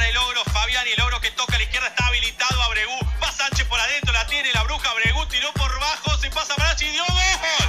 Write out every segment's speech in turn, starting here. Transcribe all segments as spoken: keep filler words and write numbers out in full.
el ogro Fabiani, el ogro que toca a la izquierda, está habilitado a Bregú. Va Sánchez por adentro, la tiene la bruja. Bregú tiró por bajo, se pasa Marachi y dio gol.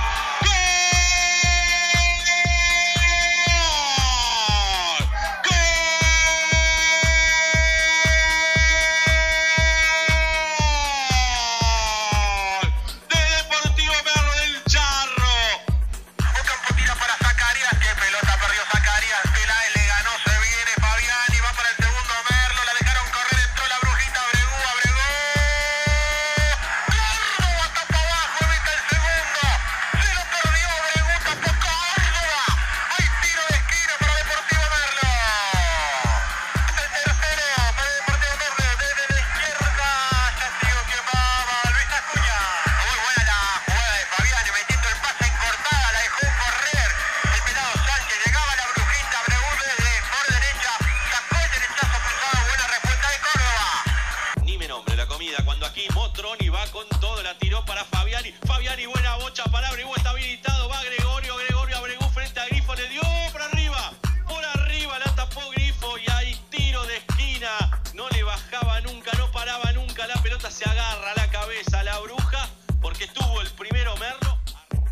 Cuando aquí Motroni va con todo, la tiró para Fabiani. Fabiani, buena bocha para Bregú, está habilitado. Va Gregorio, Gregorio a Bregú frente a Grifo, le dio por arriba. Por arriba la tapó Grifo y hay tiro de esquina. No le bajaba nunca, no paraba nunca. La pelota se agarra a la cabeza la bruja porque tuvo el primero Merlo.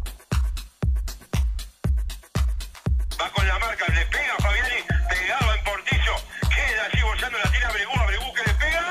Va con la marca, le pega a Fabiani, pegado en Portillo. Queda allí bollando, la tira a Bregú, a Bregú que le pega.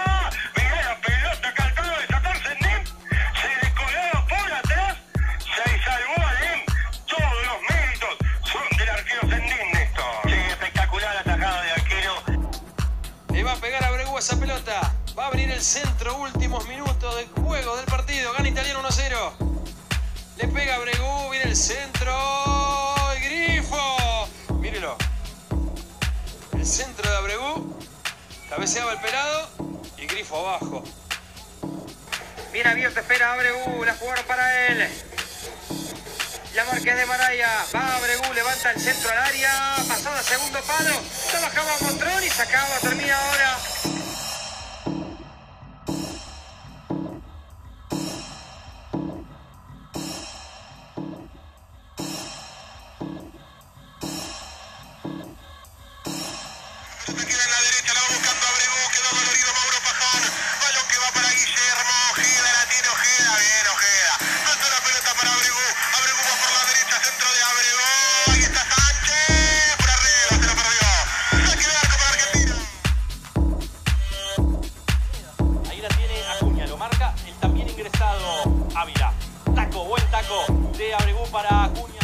Esa pelota va a abrir el centro, últimos minutos de juego del partido. Gana Italiano uno cero. Le pega a Bregú, viene el centro. ¡Y Grifo! Mírelo. El centro de Bregú. Cabeceaba el pelado y Grifo abajo. Bien abierto, espera a Bregú. La jugaron para él. La marca es de Maraya. Va a Bregú, levanta el centro al área. Pasado a segundo palo. Trabajaba Motrón y sacaba. Termina ahora. Ávila, taco, buen taco de Bregú para Acuña.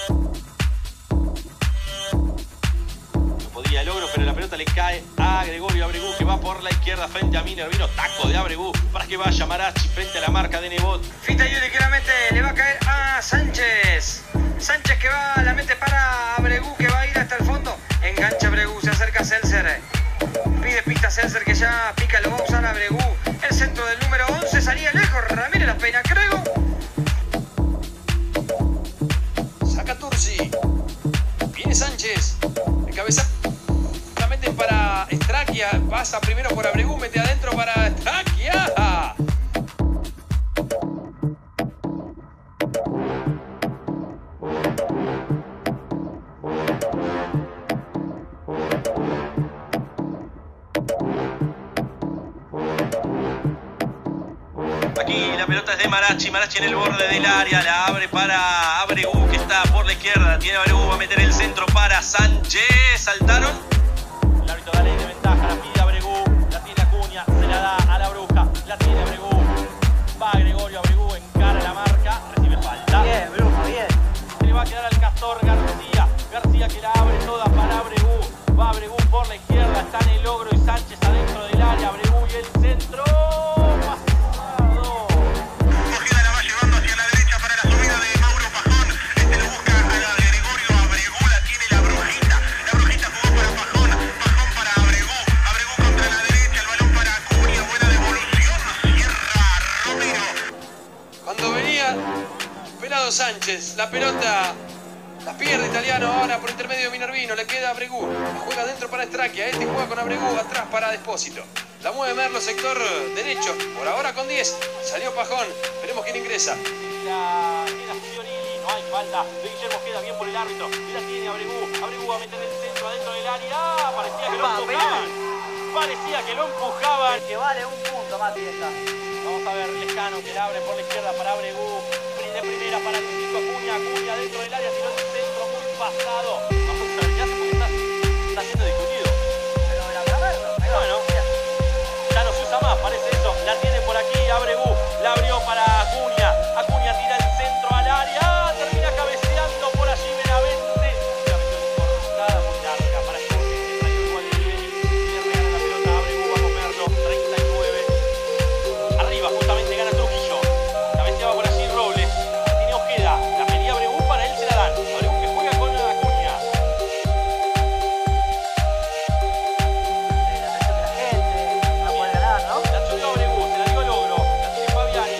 No podía el ogro, pero la pelota le cae a Gregorio Bregú, que va por la izquierda frente a Minervino. Taco de Bregú para que vaya Marachi frente a la marca de Nebot. Fita y ligeramente le va a caer a Sánchez. Sánchez que va, la mete para Bregú, que va a ir hasta el fondo. Engancha Bregú, se acerca a Seltzer. Pide pista Seltzer, que ya pica, lo va a usar a Bregú. El centro del número once salía lejos. Ramírez la peina, creo. Saca Tursi. Viene Sánchez. De cabeza. La meten para Straquia. Pasa primero por Bregú. Mete adentro para Straquia. Aquí la pelota es de Marachi, Marachi en el borde del área, la abre para Bregú, que está por la izquierda, tiene a Bregú, va a meter el centro para Sánchez, saltaron. El árbitro da ley de ventaja, la pide a Bregú, la tiene Acuña, se la da a la bruja, la tiene Bregú, va Gregorio a Bregú, encara la marca, recibe falta. Bien, bruja, bien. Se le va a quedar al Castor García, García que la abre toda para Bregú, va Bregú por la izquierda, están el ogro y Sánchez adentro del área, Bregú y el centro. Sánchez, la pelota la pierde Italiano ahora por intermedio de Minervino, le queda a Bregú, la juega dentro para Straquia, este juega con Bregú, atrás para Despósito, la mueve Merlo, sector derecho, por ahora con diez, salió Pajón, veremos quién ingresa. La queda Fiorini, no hay falta, de Guillermo queda bien por el árbitro, y la tiene a Bregú, a Bregú va a meter el centro adentro del área, parecía que lo tocaban. parecía que lo empujaban. Que vale un punto, Mati, esta. Vamos a ver Lescano que la abre por la izquierda para Abregú. De primera para el Nico Acuña. Acuña dentro del área, tiró el centro muy pasado. Vamos a ver qué hace porque está, está siendo discutido. Pero era para verlo. Bueno, ya no se usa más, parece eso. La tiene por aquí Abregú. La abrió para Acuña. Acuña tira el centro al área. Termina cabeceando por allí Benavente. La metió cortada muy larga para que se salió igual de nivel. Y le regala la pelota a Abregú. Va a comerlo. treinta y nueve. Arriba justamente gana Trujillo. Cabeceaba por allí Robles. Tiene Ojeda. La pedía Abregú, para él se la dan. Abregú que juega con Acuña. La atención de la gente. No puede ganar, ¿no? La choreó Abregú. Se la dio a Logro. La tiene Fabiani.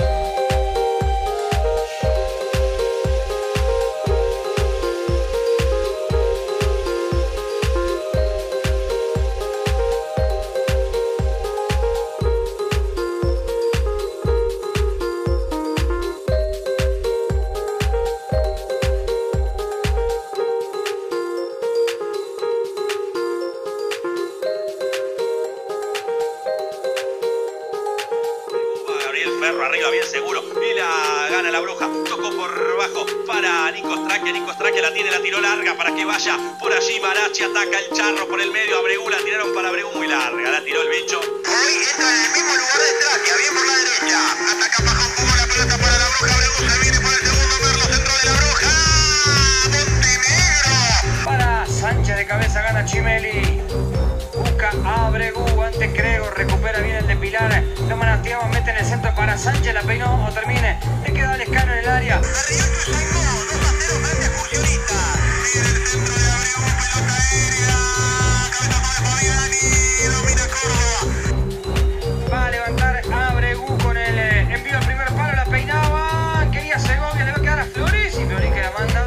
Gabriel Ferro arriba, bien seguro. Y la gana la Bruja. Tocó por bajo para Nico Straque. Nico Straque la tiene, la tiró larga para que vaya por allí. Marachi ataca el Charro por el medio. Abregú la tiraron para Abregú muy larga. La tiró el bicho. Hoy entra en el mismo lugar de Straquia, bien por la derecha. Ataca bajo un poco la pelota para la Bruja. Abregú se viene por el segundo Merlo, centro de la Bruja. Montenegro. Para Sánchez de cabeza gana Chimeli. Busca a Abregú, antes Crego, recupera bien el de Pilar. Lo manateaba, mete en el centro para Sánchez, la peinó o termine. Le queda Lescano en el área. Arriba Tusaimó, dos a cero frente a Excursionista. Sigue en el centro de Abregú, pelota aérea. Cabezazo de Fabiani, domina Córdoba. Va a levantar a Abregú con el eh, envío al primer palo, la peinaba. Quería Segovia, le va a quedar a Floris y Floris que la manda.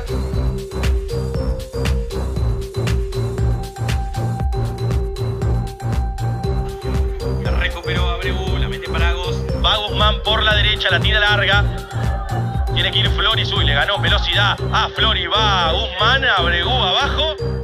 Recuperó Abregú, la mete para Agos. Va Guzmán por la derecha, la tira larga. Tiene que ir Floris, uy, le ganó velocidad a Floris. Va Guzmán, Abregú abajo.